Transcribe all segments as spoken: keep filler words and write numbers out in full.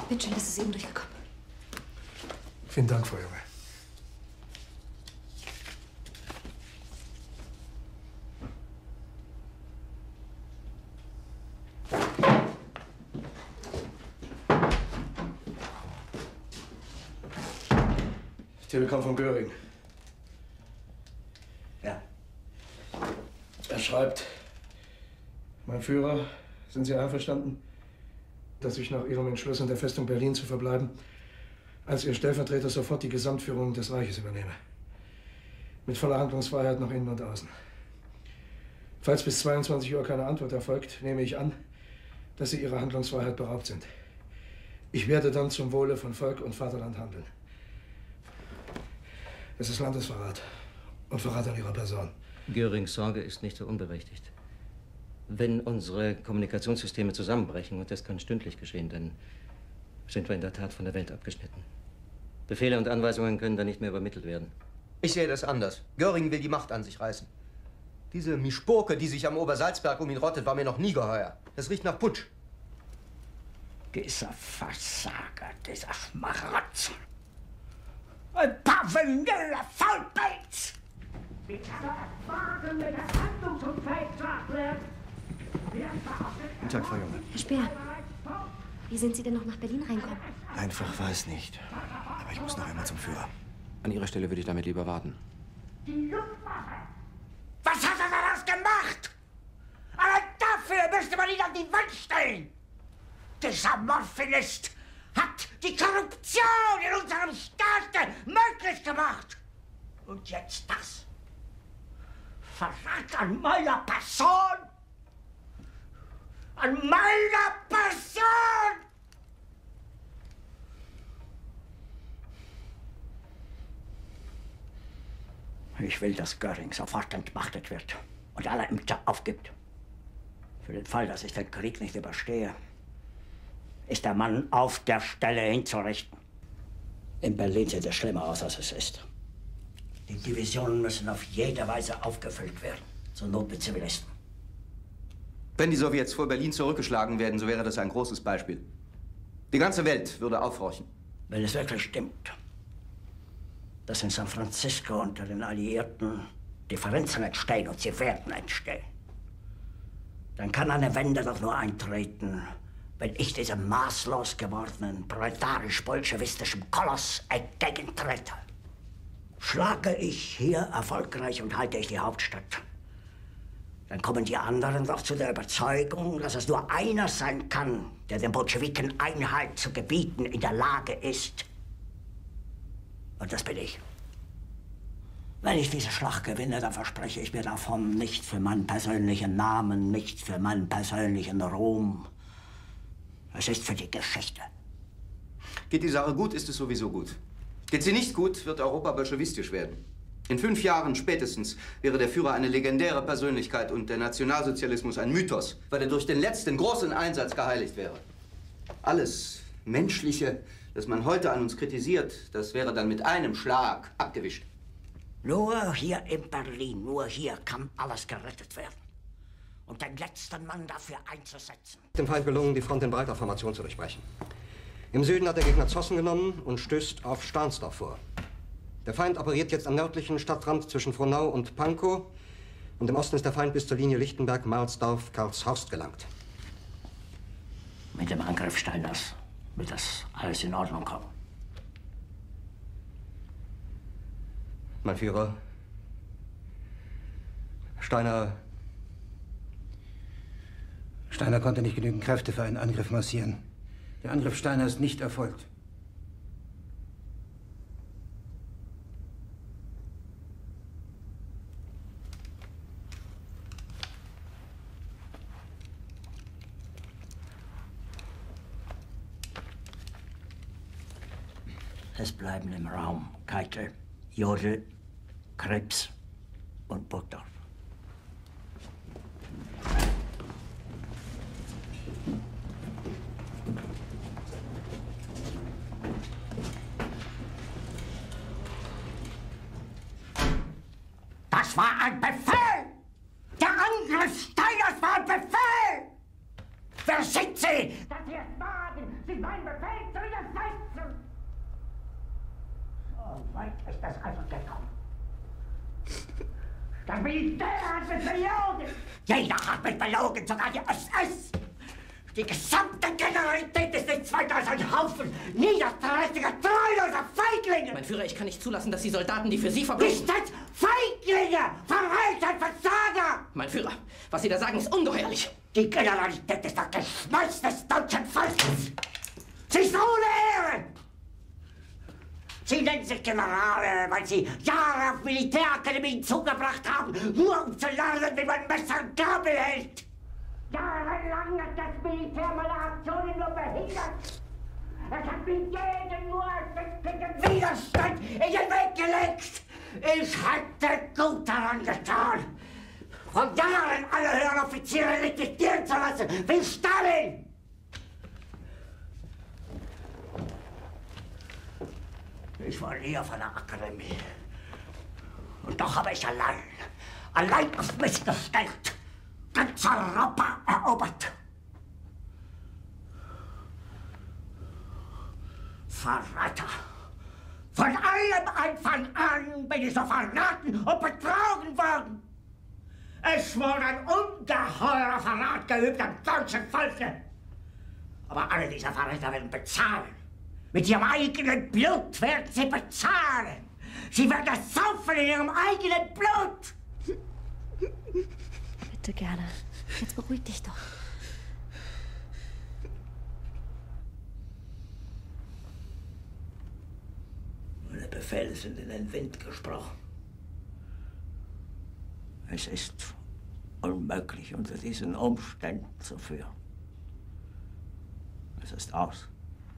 Bin schön, dass es eben durchgekommen. Vielen Dank, Frau Junge. Telegramm von Göring. Ja. Er schreibt, mein Führer, sind Sie einverstanden, dass ich nach Ihrem Entschluss in der Festung Berlin zu verbleiben, als Ihr Stellvertreter sofort die Gesamtführung des Reiches übernehme. Mit voller Handlungsfreiheit nach innen und außen. Falls bis zweiundzwanzig Uhr keine Antwort erfolgt, nehme ich an, dass Sie Ihrer Handlungsfreiheit beraubt sind. Ich werde dann zum Wohle von Volk und Vaterland handeln. Es ist Landesverrat und Verrat an Ihrer Person. Görings Sorge ist nicht so unberechtigt. Wenn unsere Kommunikationssysteme zusammenbrechen, und das kann stündlich geschehen, dann sind wir in der Tat von der Welt abgeschnitten. Befehle und Anweisungen können dann nicht mehr übermittelt werden. Ich sehe das anders. Göring will die Macht an sich reißen. Diese Mischpurke, die sich am Obersalzberg um ihn rottet, war mir noch nie geheuer. Das riecht nach Putsch. Dieser Versager, dieser Schmarotzer. Ein paar vanille Faulpelz! Wie kann er wagen, mit der handlungsunfähig zu erklären? Guten Tag, Frau Junge. Herr Speer, wie sind Sie denn noch nach Berlin reinkommen? Einfach weiß nicht. Aber ich muss noch einmal zum Führer. An Ihrer Stelle würde ich damit lieber warten. Die Luftwaffe! Was hat er daraus gemacht? Allein dafür müsste man ihn an die Wand stellen! Dieser Morphinist hat die Korruption in unserem Staate möglich gemacht! Und jetzt das? Verrat an meiner Person! An meiner Person! Ich will, dass Göring sofort entmachtet wird und alle Ämter aufgibt. Für den Fall, dass ich den Krieg nicht überstehe, ist der Mann auf der Stelle hinzurichten. In Berlin sieht es schlimmer aus, als es ist. Die Divisionen müssen auf jede Weise aufgefüllt werden, zur Not mit Zivilisten. Wenn die Sowjets vor Berlin zurückgeschlagen werden, so wäre das ein großes Beispiel. Die ganze Welt würde aufhorchen. Wenn es wirklich stimmt, dass in San Francisco unter den Alliierten Differenzen entstehen, und sie werden entstehen, dann kann eine Wende doch nur eintreten, wenn ich diesem maßlos gewordenen, proletarisch-bolschewistischen Koloss entgegentrete. Schlage ich hier erfolgreich und halte ich die Hauptstadt, dann kommen die anderen doch zu der Überzeugung, dass es nur einer sein kann, der den Bolschewiken Einhalt zu gebieten in der Lage ist. Und das bin ich. Wenn ich diese Schlacht gewinne, dann verspreche ich mir davon nicht für meinen persönlichen Namen, nicht für meinen persönlichen Ruhm. Es ist für die Geschichte. Geht die Sache gut, ist es sowieso gut. Geht sie nicht gut, wird Europa bolschewistisch werden. In fünf Jahren spätestens wäre der Führer eine legendäre Persönlichkeit und der Nationalsozialismus ein Mythos, weil er durch den letzten großen Einsatz geheiligt wäre. Alles Menschliche, das man heute an uns kritisiert, das wäre dann mit einem Schlag abgewischt. Nur hier in Berlin, nur hier kann alles gerettet werden. Und den letzten Mann dafür einzusetzen. Dem Feind gelungen, die Front in breiter Formation zu durchbrechen. Im Süden hat der Gegner Zossen genommen und stößt auf Stahnsdorf vor. Der Feind operiert jetzt am nördlichen Stadtrand zwischen Frohnau und Pankow. Und im Osten ist der Feind bis zur Linie Lichtenberg-Marsdorf-Karlshorst gelangt. Mit dem Angriff Steiners wird das alles in Ordnung kommen. Mein Führer, Steiner... Steiner konnte nicht genügend Kräfte für einen Angriff massieren. Der Angriff Steiner ist nicht erfolgt. Es bleiben im Raum Keitel, Jodl, Krebs und Burgdorf. Das war ein Befehl! Der Angriff Steiners war ein Befehl! Wer sind Sie, dass Sie es wagen, sich meinem Befehl zu widersetzen. So weit ist das also gekommen. Das Militär hat mich belogen. Jeder hat mich belogen, sogar die S S. Die gesamte Generalität ist nichts weiter als ein Haufen niederträchtiger, treuloser Feiglinge. Mein Führer, ich kann nicht zulassen, dass die Soldaten, die für Sie verbringen... Nicht als Feiglinge, Verräter, Versager. Mein Führer, was Sie da sagen, ist ungeheuerlich. Die Generalität ist das Geschmeiß des deutschen Volkes. Sie ist ohne Ehre. Sie nennen sich Generale, weil Sie Jahre auf Militärakademien zugebracht haben, nur um zu lernen, wie man Messer und Gabel hält. Jahrelang hat das Militär meine Aktionen nur behindert. Es hat mir jeden nur ersichtlichen Widerstand in den Weg gelegt. Ich hätte gut daran getan, von Jahren alle höheren Offiziere liquidieren zu lassen, wie Stalin. Ich war nie auf einer Akademie. Und doch habe ich allein, allein auf mich gestellt, ganz Europa erobert. Verräter! Von allem Anfang an bin ich so verraten und betrogen worden. Es wurde ein ungeheurer Verrat geübt am deutschen Volke. Aber alle diese Verräter werden bezahlen. Mit ihrem eigenen Blut werden sie bezahlen. Sie werden es saufen in ihrem eigenen Blut. Bitte gerne. Jetzt beruhig dich doch. Meine Befehle sind in den Wind gesprochen. Es ist unmöglich, unter diesen Umständen zu führen. Es ist aus.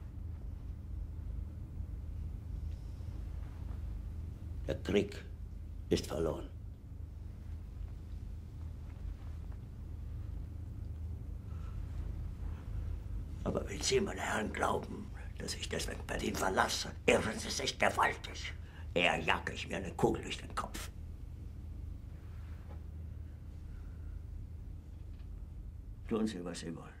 Der Krieg ist verloren. Aber wenn Sie, meine Herren, glauben, dass ich deswegen Berlin verlasse, irren Sie sich gewaltig. Eher jage ich mir eine Kugel durch den Kopf. Tun Sie, was Sie wollen.